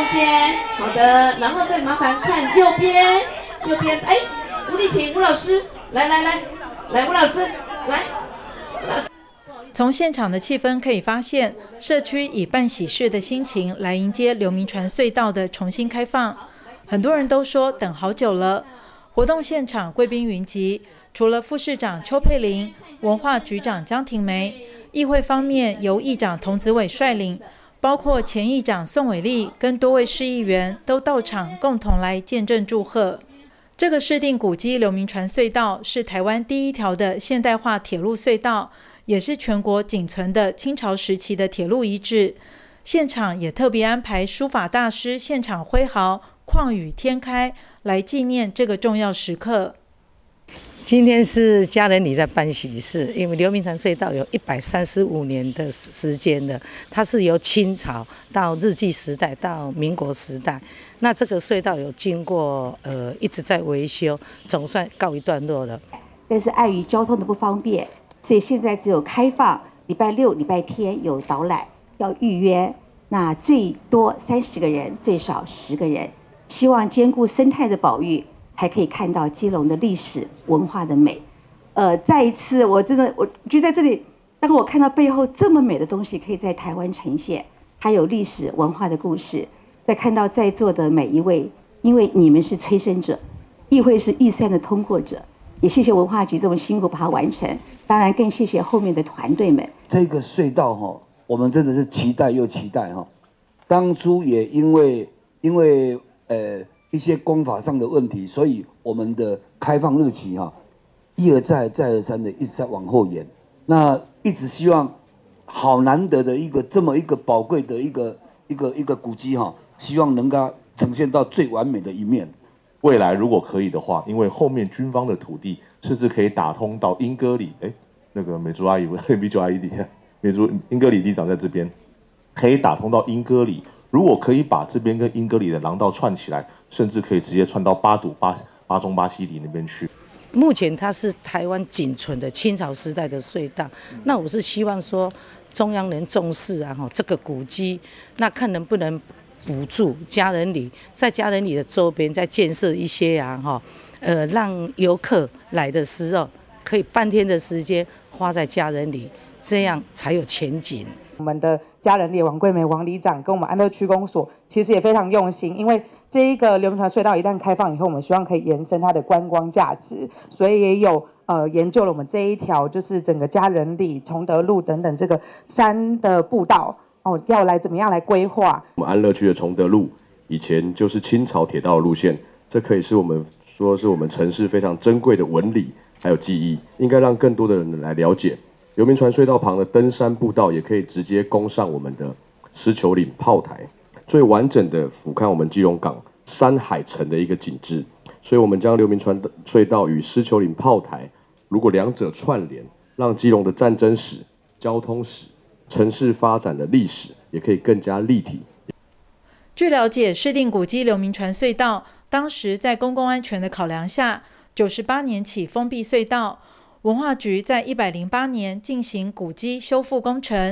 间，好的，然后再麻烦看右边，哎，吴丽琴，吴老师，来，吴老师，来，吴老师。 从现场的气氛可以发现，社区以办喜事的心情来迎接刘铭传隧道的重新开放。很多人都说等好久了。活动现场贵宾云集，除了副市长邱佩玲、文化局长江庭梅，议会方面由议长童子伟率领，包括前议长宋伟立跟多位市议员都到场，共同来见证祝贺。这个市定古迹刘铭传隧道是台湾第一条的现代化铁路隧道，也是全国仅存的清朝时期的铁路遗址。现场也特别安排书法大师现场挥毫，旷宇天开，来纪念这个重要时刻。 今天是家人里在办喜事，因为刘铭传隧道有135年的时间了，它是由清朝到日据时代到民国时代，那这个隧道有经过一直在维修，总算告一段落了。 但是碍于交通的不方便，所以现在只有开放礼拜六、礼拜天有导览，要预约。那最多30个人，最少10个人，希望兼顾生态的保育，还可以看到基隆的历史文化的美。再一次，我觉得在这里，当我看到背后这么美的东西可以在台湾呈现，还有历史文化的故事，再看到在座的每一位，因为你们是催生者，议会是预算的通过者，也谢谢文化局这么辛苦把它完成，当然更谢谢后面的团队们。 这个隧道我们真的是期待又期待当初也因为一些工法上的问题，所以我们的开放日期一而再再而三的一直在往后延。那一直希望好难得的这么一个宝贵的一个古迹希望能够呈现到最完美的一面。 未来如果可以的话，因为后面军方的土地甚至可以打通到莺歌里，那个美珠阿姨美珠阿姨莺歌里里长在这边，可以打通到莺歌里。如果可以把这边跟莺歌里的廊道串起来，甚至可以直接串到八中巴西里那边去。 目前它是台湾仅存的清朝时代的隧道，那我是希望说中央能重视这个古迹，那看能不能补助家人里，在家人里的周边再建设一些让游客来的时候可以半天的时间花在家人里，这样才有前景。 我们的家人里王桂梅王里长跟我们安乐区公所其实也非常用心，因为这一个刘铭传隧道一旦开放以后，我们希望可以延伸它的观光价值，所以也有研究了我们这一条就是整个家人里、崇德路等等这个山的步道要来怎么样来规划。 我们安乐区的崇德路以前就是清朝铁道的路线，这可以是我们说是我们城市非常珍贵的文理还有记忆，应该让更多的人来了解。刘铭传隧道旁的登山步道也可以直接攻上我们的狮球岭炮台，最完整的俯瞰我们基隆港山海城的一个景致。所以我们将刘铭传隧道与狮球岭炮台，如果两者串联，让基隆的战争史、交通史、城市发展的历史也可以更加立体。 据了解，市定古迹刘铭传隧道当时在公共安全的考量下，98年起封闭隧道。文化局在108年进行古迹修复工程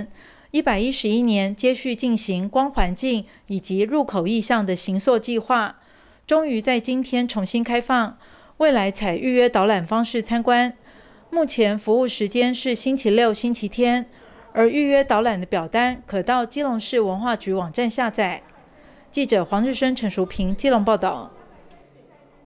，111年接续进行光环境以及入口意向的形塑计划，终于在今天重新开放，未来采预约导览方式参观。目前服务时间是星期六、星期天，而预约导览的表单可到基隆市文化局网站下载。记者黄日升、陈淑平基隆报道。